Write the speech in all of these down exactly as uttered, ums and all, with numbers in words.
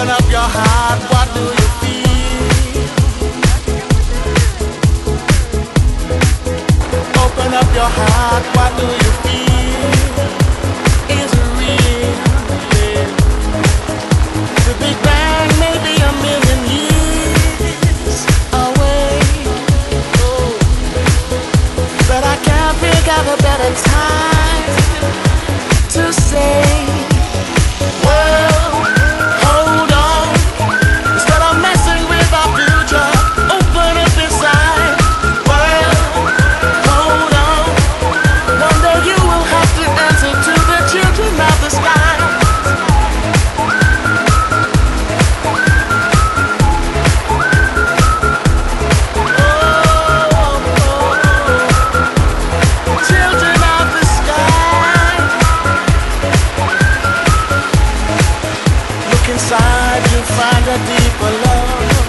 Open up your heart, what do you feel? Open up your heart, what do you feel? Is it real? Yeah. The Big Bang may be a million years away, oh, but I can't think of a better time to say, well, hold on. Instead of messing with our future, open up inside. Well, hold on. One day you will have to answer to the children of the sky. Inside you find a deeper love,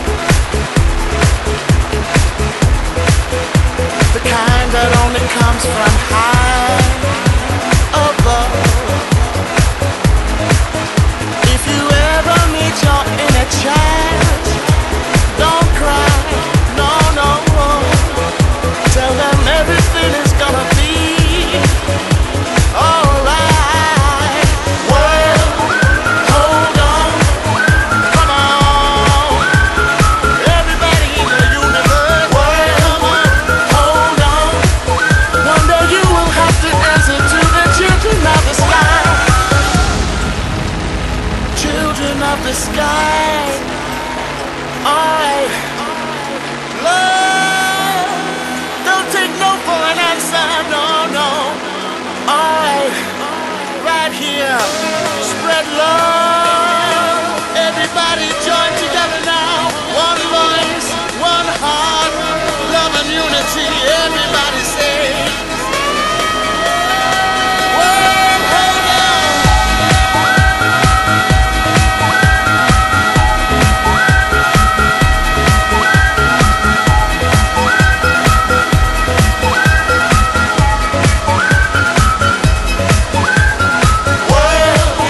the kind that only comes from high above. If you ever meet your inner child, don't cry, no, no. Tell them everything is gonna be alright. Of the sky, alright, love, don't take no for an answer, no, no, alright, right here, spread love, everybody join together now, one voice, one heart, love and unity, everybody say. Well,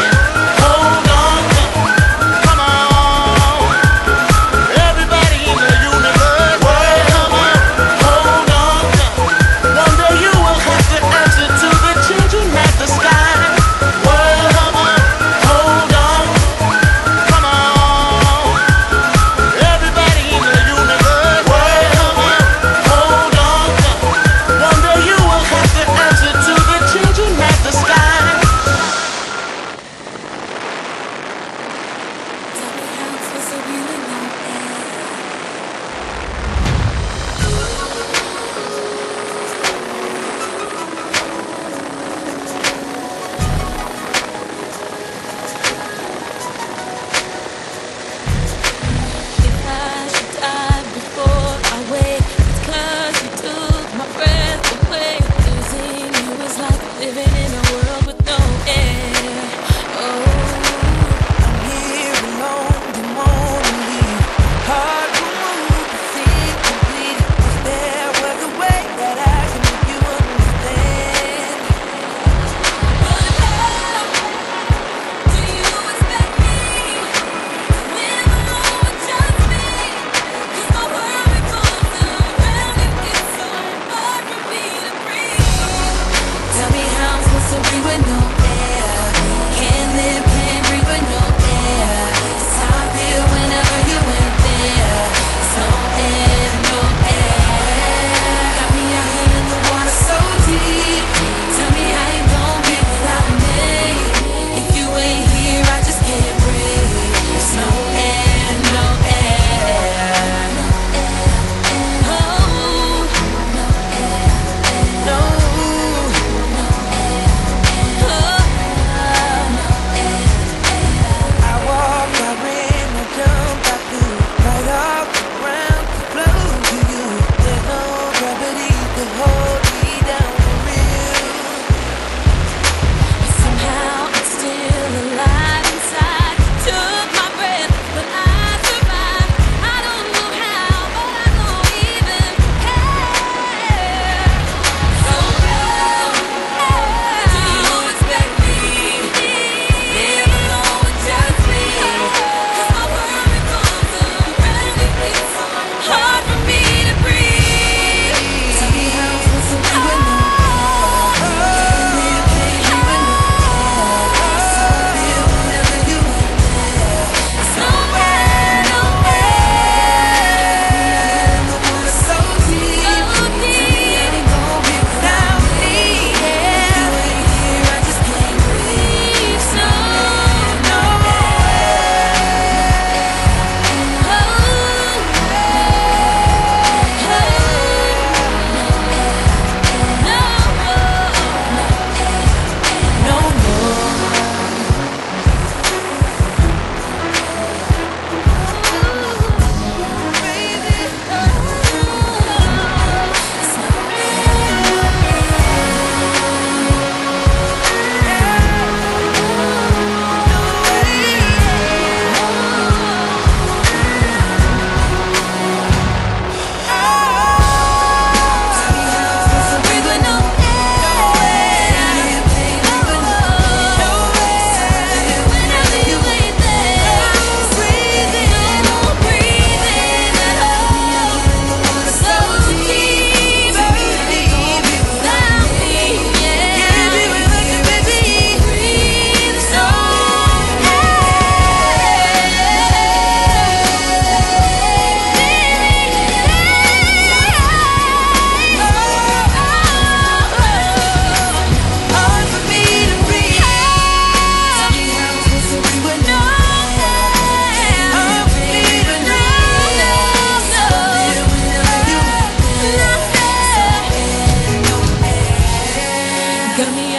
Got me